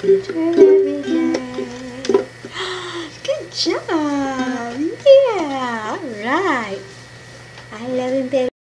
teacher every day. Good job. Yeah. All right. I love him, baby.